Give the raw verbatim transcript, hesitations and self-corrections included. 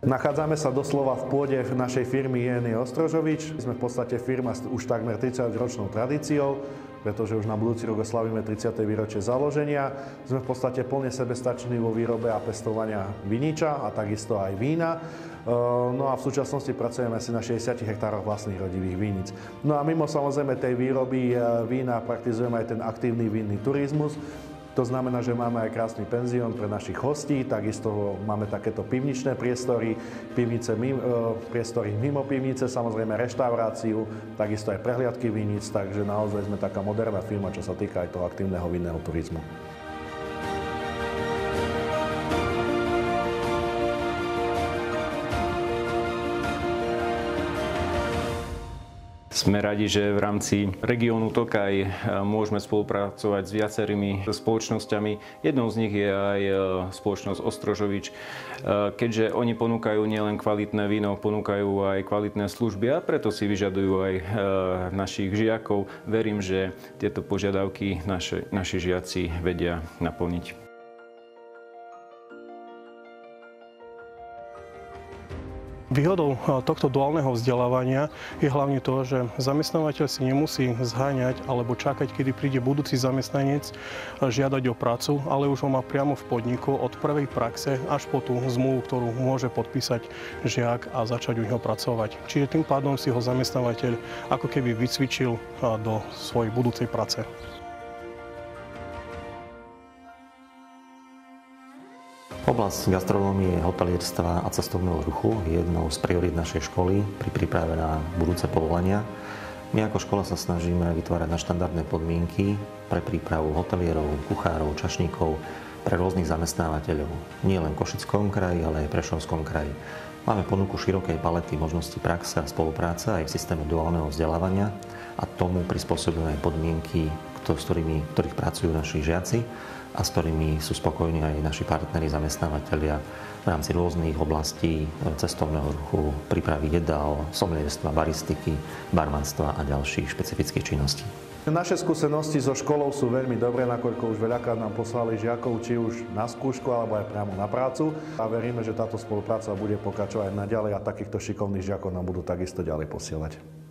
Nachádzame sa doslova v pôde našej firmy Jeny Ostrožovič. Sme v podstate firma s už takmer tridsaťročnou tradíciou, pretože už na budúci rok oslavíme tridsiate výročie založenia. Sme v podstate plne sebestační vo výrobe a pestovania viniča a takisto aj vína. No a v súčasnosti pracujeme asi na šesťdesiatich hektároch vlastných rodivých vínic. No a mimo samozrejme tej výroby vína praktizujeme aj ten aktívny vinný turizmus. To znamená, že máme aj krásny penzión pre našich hostí, takisto máme takéto pivničné priestory, pivnice, priestory mimo pivnice, samozrejme reštauráciu, takisto aj prehliadky vínic, takže naozaj sme taká moderná firma, čo sa týka aj toho aktívneho vinného turizmu. Sme radi, že v rámci regiónu Tokaj môžeme spolupracovať s viacerými spoločnosťami. Jednou z nich je aj spoločnosť Ostrožovič, keďže oni ponúkajú nielen kvalitné víno, ponúkajú aj kvalitné služby a preto si vyžadujú aj našich žiakov. Verím, že tieto požiadavky naši, naši žiaci vedia naplniť. Výhodou tohto duálneho vzdelávania je hlavne to, že zamestnávateľ si nemusí zháňať alebo čakať, kedy príde budúci zamestnanec žiadať o prácu, ale už ho má priamo v podniku od prvej praxe až po tú zmluvu, ktorú môže podpísať žiak a začať u neho pracovať. Čiže tým pádom si ho zamestnávateľ ako keby vycvičil do svojej budúcej práce. Oblasť gastronómie, hotelierstva a cestovného ruchu je jednou z priorít našej školy pri príprave na budúce povolania. My ako škola sa snažíme vytvárať nadštandardné podmienky pre prípravu hotelierov, kuchárov, čašníkov, pre rôznych zamestnávateľov. Nie len v Košickom kraji, ale aj v Prešovskom kraji. Máme ponuku širokej palety možností praxe a spolupráce aj v systéme duálneho vzdelávania a tomu prispôsobujeme aj podmienky, s ktorými, ktorých pracujú naši žiaci a s ktorými sú spokojní aj naši partneri, zamestnávateľia v rámci rôznych oblastí cestovného ruchu, prípravy jedál, somelierstva, baristiky, barmanstva a ďalších špecifických činností. Naše skúsenosti so školou sú veľmi dobré, nakoľko už veľakrát nám poslali žiakov, či už na skúšku, alebo aj priamo na prácu. A veríme, že táto spolupráca bude pokračovať naďalej a takýchto šikovných žiakov nám budú takisto ďalej posielať.